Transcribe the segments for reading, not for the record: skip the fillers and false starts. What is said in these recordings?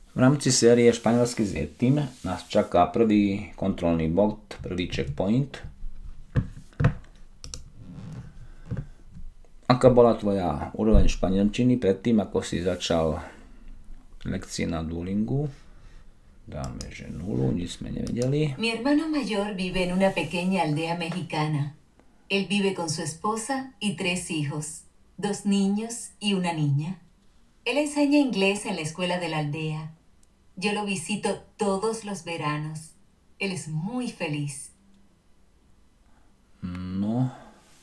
V rámci série Španielsky s Yetim nás čaká prvý kontrolný bod, prvý checkpoint. Aká bola tvoja úroveň španielčiny predtým, ako si začal lekcie na Duolingu? Dáme, že 0, nic sme nevedeli. Mi hermano mayor vive en una pequeña aldea mexicana. Él vive con su esposa y 3 hijos, 2 niños y una niña. Él enseña inglés en la escuela de la aldea. Yo lo visito todos los veranos. Él es muy feliz. No,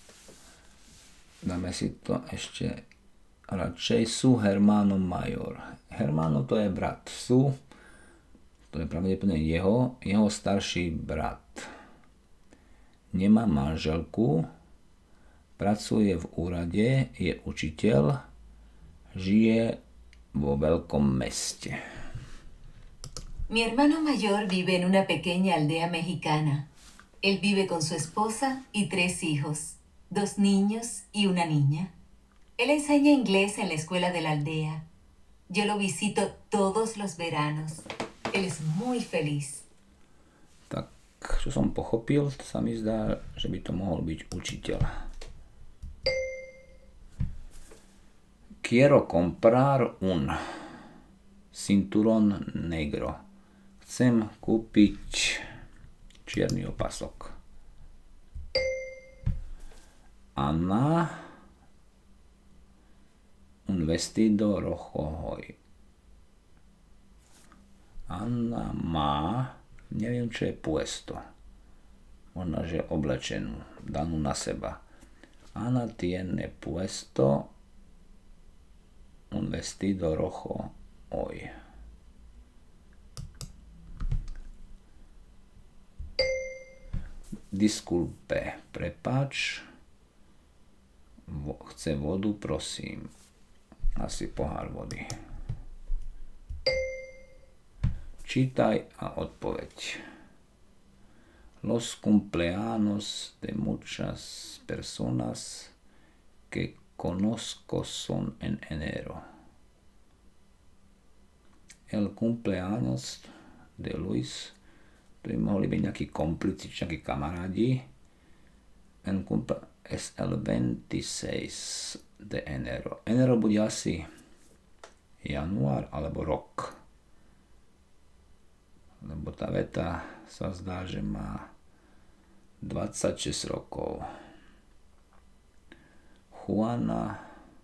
dáme si to ešte radšej. Su hermano mayor. Hermano to je brat. Su, to je pravdepodobne jeho starší brat. Nemá manželku, pracuje v úrade, je učiteľ, žije vo veľkom meste. Mi hermano mayor vive en una pequeña aldea mexicana. Él vive con su esposa y 3 hijos, 2 niños y una niña. Él enseña inglés en la escuela de la aldea. Yo lo visito todos los veranos. Él es muy feliz. Tak, čo som pochopil, sa mi zdá, že by to mohol byť učiteľ. Quiero comprar un cinturón negro. Chcem kúpiť čierny opasok. Ana un vestido rojo hoy. Anna má, neviem čo je puesto. Možno, že oblečenú, danú na seba. Ana tiene puesto un vestido rojo hoy. Disculpe, prepáč. Chce vodu, prosím. Asi pohár vody. Čítaj a odpoveď. Los cumpleaños de muchas personas que conozco son en enero. El cumpleaños de Luis, to by mohli byť nejakí komplici, nejakí kamarádi. Es el 26 de enero. Enero bude asi január alebo rok. Lebo tá veta sa zdá, že má 26 rokov. Juana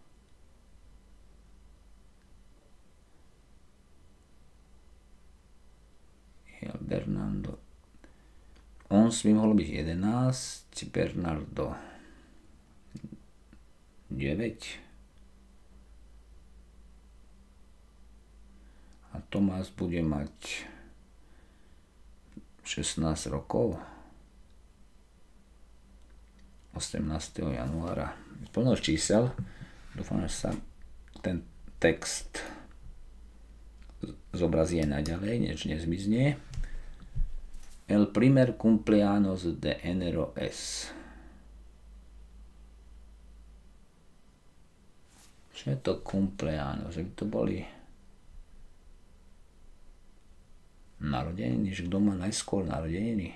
Bernardo. Ons by mohlo byť 11, Bernardo 9 a Tomás bude mať 16 rokov 18. januára. Plno čísel. Dúfam, že sa ten text zobrazí aj naďalej, než nezmizne. El primer cumpleaños de enero es. Čo je to cumpleaños? Že by to boli narodeniny, že kto má najskôr narodeniny?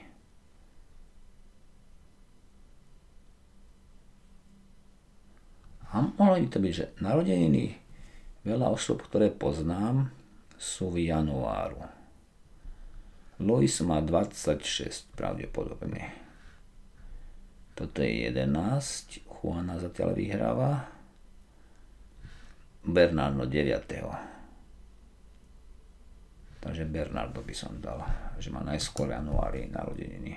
A mohlo by to byť, že narodeniny veľa osob, ktoré poznám, sú v januáru. Luis má 26 pravdepodobne. Toto je 11. Juana zatiaľ vyhráva. Bernardo 9. Takže Bernardo by som dal, že má najskôr januári narodeniny.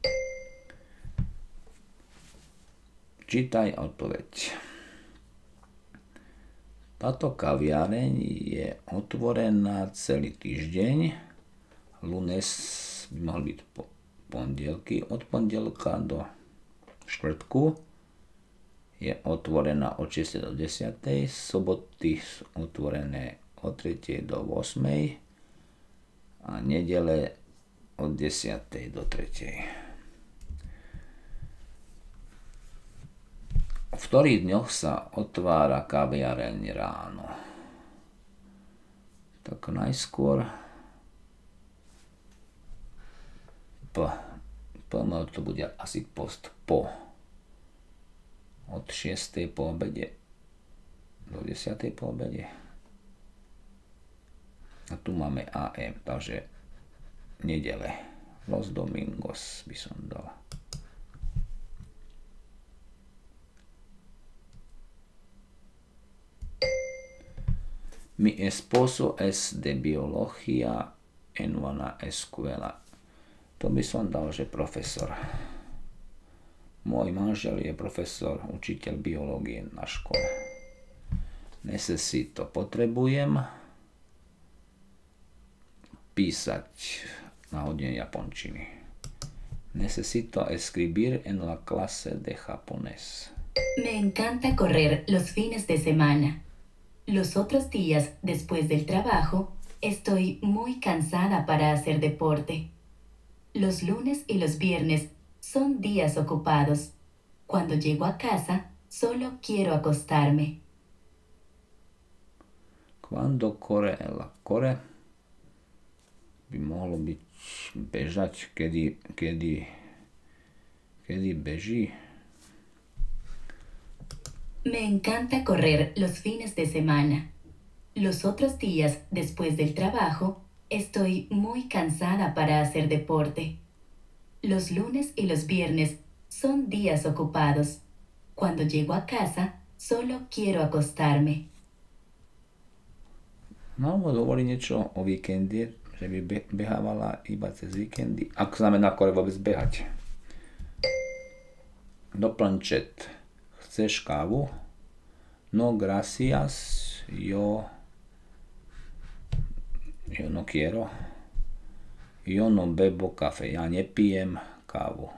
Čítaj odpoveď. Táto kaviareň je otvorená celý týždeň. Lunes by mohol byť pondelky. Od pondelka do štvrtku je otvorená od 6. do 10. Soboty sú otvorené od 3. do 8. a nedele od 10. do 3. V ktorých dňoch sa otvára kaviareň ráno? Tak najskôr to bude asi post po. Od 6. po obede do 10. po obede. A tu máme AM, takže nedele. Los domingos by som dal. Mi esposo es de biología en una escuela. To by som dal, že profesor. Môj manžel je profesor, učiteľ biológie na škole. Necesito, potrebujem písať na hodine japončiny. Necesito escribir en la clase de japonés. Me encanta correr los fines de semana. Los otros días después del trabajo estoy muy cansada para hacer deporte. Los lunes y los viernes son días ocupados. Cuando llego a casa, solo quiero acostarme. Quando corre la corre by mohlo byť bežať, kedy beží. Me encanta correr los fines de semana. Los otros días después del trabajo estoy muy cansada para hacer deporte. Los lunes y los viernes son días ocupados. Cuando llego a casa, solo quiero acostarme. No, hovorí niečo o víkende, že by behávala iba cez víkendy. Ako znamená kore vôbec behať? Doplnčet. Chceš kávu? No gracias, yo no quiero. Yo no bebo café. Ja nepijem kávu.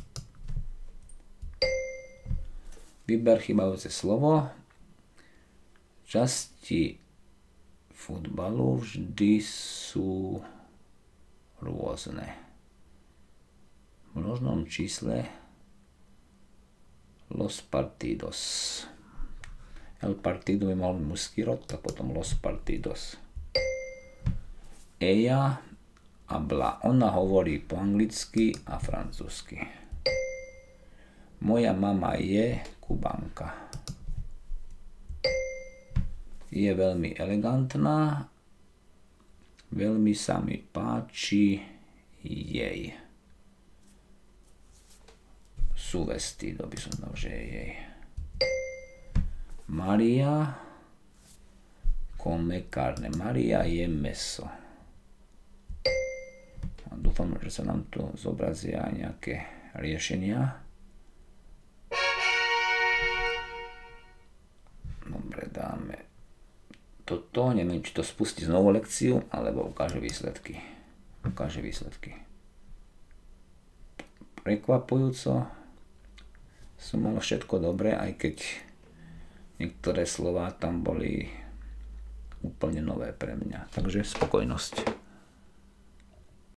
Vyber chýbajúce slovo. Časti futbalu vždy sú rôzne. V množnom čísle los partidos. El partido by mal mužský rod, tak potom los partidos. Ella habla, ona hovorí po anglicky a francúzsky. Moja mama je Kubanka. Je veľmi elegantná, veľmi sa mi páči jej. Su vestido by som dal, že je jej. Maria come carne. Maria je meso. A dúfam, že sa nám tu zobrazia aj nejaké riešenia. Dobre, dáme toto. Neviem, či to spustí znovu lekciu, alebo ukáže výsledky. Prekvapujúco som mal všetko dobre, aj keď niektoré slová tam boli úplne nové pre mňa. Takže spokojnosť.